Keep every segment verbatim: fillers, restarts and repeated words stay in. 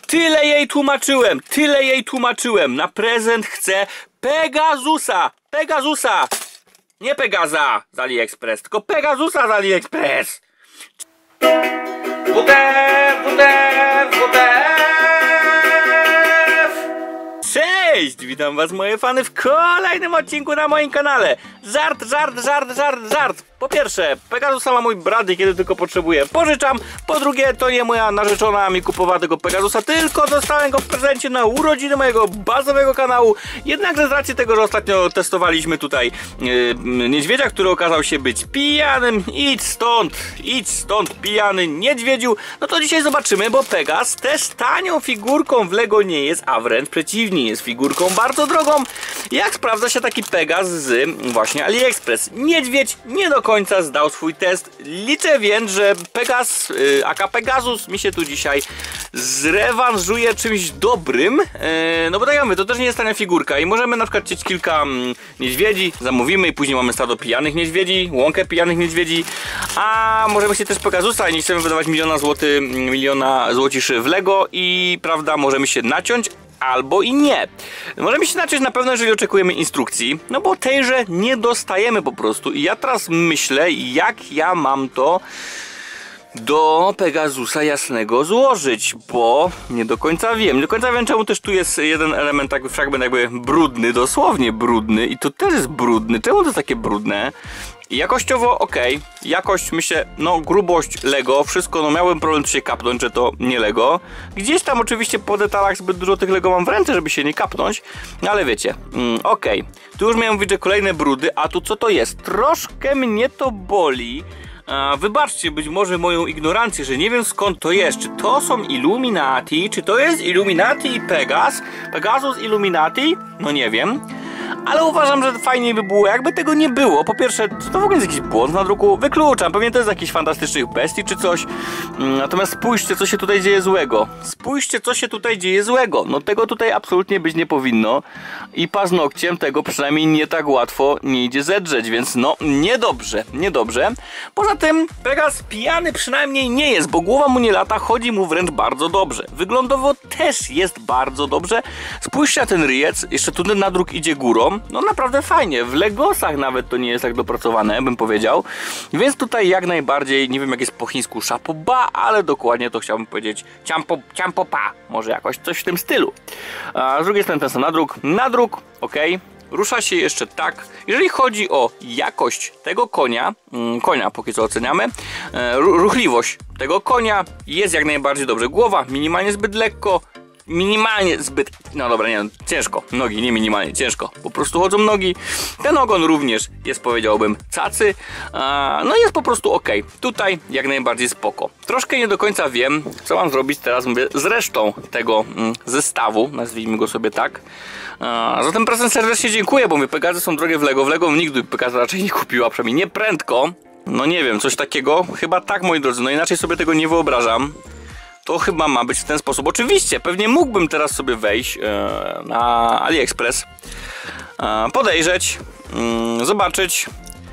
Tyle jej tłumaczyłem, tyle jej tłumaczyłem. Na prezent chcę Pegasusa. Pegasusa. Nie Pegaza z AliExpress, tylko Pegasusa z AliExpress. W T F, W T F, W T F. Cześć, witam was moje fany w kolejnym odcinku na moim kanale. Żart, żart, żart, żart, żart. Po pierwsze, Pegasusa ma mój brat i kiedy tylko potrzebuję pożyczam. Po drugie, to nie moja narzeczona mi kupowała tego Pegasusa, tylko dostałem go w prezencie na urodziny mojego bazowego kanału. Jednakże z racji tego, że ostatnio testowaliśmy tutaj yy, niedźwiedzia, który okazał się być pijanym, idź stąd, idź stąd pijany niedźwiedziu, no to dzisiaj zobaczymy, bo Pegas też tanią figurką w Lego nie jest, a wręcz przeciwnie, jest figurką bardzo drogą. Jak sprawdza się taki Pegas z właśnie AliExpress? Niedźwiedź nie do końca zdał swój test. Liczę więc, że Pegas, yy, aka Pegasus mi się tu dzisiaj zrewanżuje czymś dobrym. Yy, no bo tak jak mówię, to też nie jest tania figurka i możemy na przykład chcieć kilka mm, niedźwiedzi, zamówimy i później mamy stado pijanych niedźwiedzi, łąkę pijanych niedźwiedzi, a możemy chcieć też Pegasusa i nie chcemy wydawać miliona złotych, miliona złociszy w Lego i prawda, możemy się naciąć albo i nie. Możemy się naciąć na pewno, jeżeli oczekujemy instrukcji, no bo tejże nie dostajemy po prostu. I ja teraz myślę, jak ja mam to do Pegasusa jasnego złożyć, bo nie do końca wiem. Nie do końca wiem, czemu też tu jest jeden element, jakby fragment jakby brudny, dosłownie brudny i to też jest brudny. Czemu to jest takie brudne? Jakościowo ok, jakość myślę, no grubość Lego, wszystko, no miałbym problem tu się kapnąć, że to nie Lego. Gdzieś tam oczywiście po detalach zbyt dużo tych Lego mam w ręce, żeby się nie kapnąć, no ale wiecie, mm, ok. Tu już miałem widzieć kolejne brudy, a tu co to jest? Troszkę mnie to boli. A, wybaczcie być może moją ignorancję, że nie wiem skąd to jest. Czy to są Illuminati? Czy to jest Illuminati i Pegas? Pegasus Illuminati? No nie wiem. Ale uważam, że fajniej by było, jakby tego nie było. Po pierwsze, czy to w ogóle jest jakiś błąd na druku? Wykluczam, pewnie to jest jakiś fantastycznych bestii czy coś. Natomiast spójrzcie, co się tutaj dzieje złego. Spójrzcie, co się tutaj dzieje złego. No tego tutaj absolutnie być nie powinno. I paznokciem tego przynajmniej nie tak łatwo nie idzie zedrzeć, więc no niedobrze, niedobrze. Poza tym Pegas pijany przynajmniej nie jest, bo głowa mu nie lata, chodzi mu wręcz bardzo dobrze. Wyglądowo też jest bardzo dobrze. Spójrzcie na ten ryjec, jeszcze tu ten nadruk idzie górą. No naprawdę fajnie, w Legosach nawet to nie jest tak dopracowane, bym powiedział. Więc tutaj jak najbardziej, nie wiem jak jest po chińsku szapoba, ale dokładnie to chciałbym powiedzieć ciampo, ciampopa, może jakoś coś w tym stylu. A z drugiej strony ten sam nadruk, nadruk, ok. Rusza się jeszcze tak, jeżeli chodzi o jakość tego konia, konia póki co oceniamy, ruchliwość tego konia jest jak najbardziej dobrze. Głowa minimalnie zbyt lekko, minimalnie zbyt, no dobra, nie, ciężko, nogi, nie minimalnie, ciężko, po prostu chodzą nogi, ten ogon również jest, powiedziałbym, cacy, no jest po prostu ok, tutaj jak najbardziej spoko. Troszkę nie do końca wiem, co mam zrobić teraz, mówię, z resztą tego mm, zestawu, nazwijmy go sobie tak. Za ten prezent serdecznie dziękuję, bo mówię, Pegasy są drogie w Lego, w Lego nigdy Pegasa raczej nie kupiła, przynajmniej nie prędko, no nie wiem, coś takiego, chyba tak, moi drodzy, no inaczej sobie tego nie wyobrażam. To chyba ma być w ten sposób. Oczywiście, pewnie mógłbym teraz sobie wejść e, na AliExpress, e, podejrzeć, mm, zobaczyć.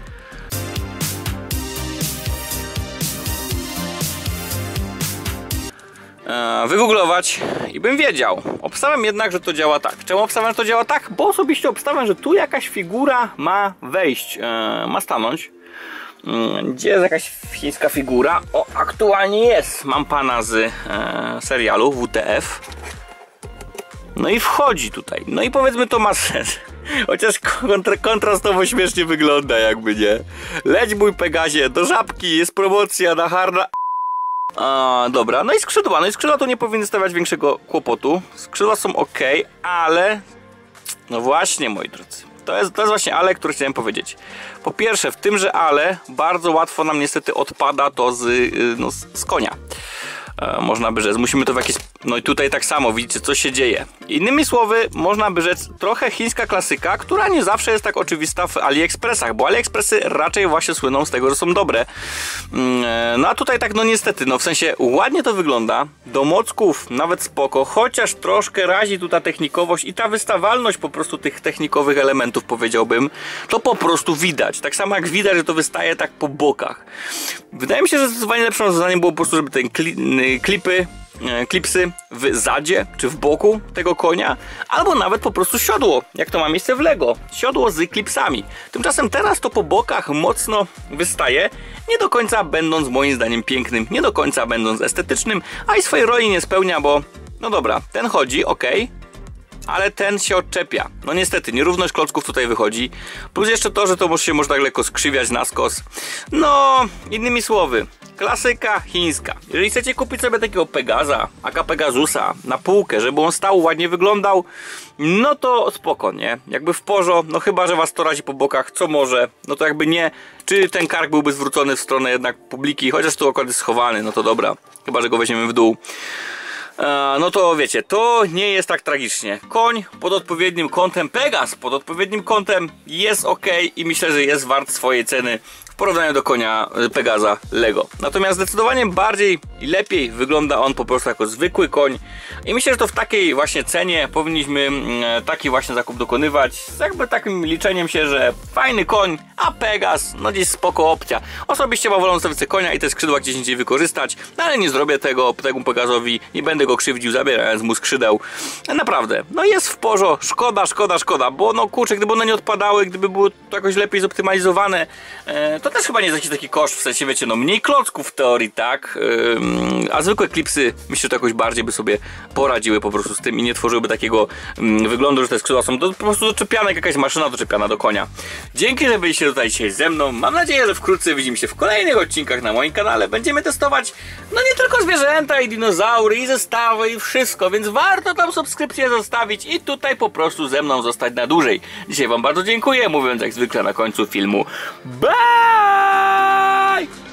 E, wygooglować i bym wiedział. Obstawiam jednak, że to działa tak. Czemu obstawiam, że to działa tak? Bo osobiście obstawiam, że tu jakaś figura ma wejść, e, ma stanąć. Gdzie jest jakaś chińska figura? O, aktualnie jest. Mam pana z e, serialu W T F. No i wchodzi tutaj. No i powiedzmy to ma sens. Chociaż kontra, kontrastowo śmiesznie wygląda, jakby nie. Leć mój Pegasie, do żabki jest promocja na harda. A, dobra, no i skrzydła. No i skrzydła to nie powinny stawiać większego kłopotu. Skrzydła są ok, ale no właśnie, moi drodzy. To jest, to jest właśnie ale, które chciałem powiedzieć. Po pierwsze, w tymże ale bardzo łatwo nam niestety odpada to z, no, z konia. E, można by rzec, musimy to w jakiś... No i tutaj tak samo, widzicie, co się dzieje. Innymi słowy, można by rzec trochę chińska klasyka, która nie zawsze jest tak oczywista w AliExpressach, bo AliExpressy raczej właśnie słyną z tego, że są dobre. E, no a tutaj tak, no niestety, no w sensie ładnie to wygląda, do mocków nawet spoko, chociaż troszkę razi tu ta technikowość i ta wystawalność po prostu tych technikowych elementów, powiedziałbym, to po prostu widać. Tak samo jak widać, że to wystaje tak po bokach. Wydaje mi się, że zdecydowanie lepszym rozwiązaniem było po prostu, żeby te klipy e, klipsy w zadzie czy w boku tego konia, albo nawet po prostu siodło, jak to ma miejsce w Lego. Siodło z klipsami. Tymczasem teraz to po bokach mocno wystaje, nie do końca będąc moim zdaniem pięknym, nie do końca będąc estetycznym, a i swojej roli nie spełnia, bo no dobra, ten chodzi, ok, ale ten się odczepia. No niestety, nierówność klocków tutaj wychodzi. Plus jeszcze to, że to się może tak lekko skrzywiać na skos. No, innymi słowy, klasyka chińska. Jeżeli chcecie kupić sobie takiego Pegaza, aka Pegasusa na półkę, żeby on stał, ładnie wyglądał, no to spoko, nie? Jakby w porzo, no chyba, że was to razi po bokach, co może, no to jakby nie. Czy ten kark byłby zwrócony w stronę jednak publiki, chociaż tu akurat jest schowany, no to dobra. Chyba, że go weźmiemy w dół. No to wiecie, to nie jest tak tragicznie. Koń pod odpowiednim kątem, Pegas pod odpowiednim kątem jest ok i myślę, że jest wart swojej ceny w porównaniu do konia Pegaza Lego. Natomiast zdecydowanie bardziej i lepiej wygląda on po prostu jako zwykły koń i myślę, że to w takiej właśnie cenie powinniśmy taki właśnie zakup dokonywać z jakby takim liczeniem się, że fajny koń, a Pegas, no gdzieś spoko opcja. Osobiście mam wolę zostawić sobie konia i te skrzydła gdzieś indziej wykorzystać, no ale nie zrobię tego temu Pegasowi, nie będę go krzywdził, zabierając mu skrzydeł. Naprawdę, no jest w porządku, szkoda, szkoda, szkoda, bo no kurczę, gdyby one nie odpadały, gdyby było to jakoś lepiej zoptymalizowane, e, to też chyba nie jest jakiś taki koszt, w sensie wiecie, no mniej klocków w teorii, tak, e, a zwykłe klipsy, myślę, że to jakoś bardziej by sobie poradziły po prostu z tym i nie tworzyłyby takiego mm, wyglądu, że te skrzydła są do, po prostu doczepiane, jak jakaś maszyna doczepiana do konia. Dzięki, że byliście tutaj dzisiaj ze mną, mam nadzieję, że wkrótce widzimy się w kolejnych odcinkach na moim kanale, będziemy testować, no nie tylko zwierzęta i dinozaury i zestawy i wszystko, więc warto tam subskrypcję zostawić i tutaj po prostu ze mną zostać na dłużej. Dzisiaj wam bardzo dziękuję, mówiąc jak zwykle na końcu filmu bye!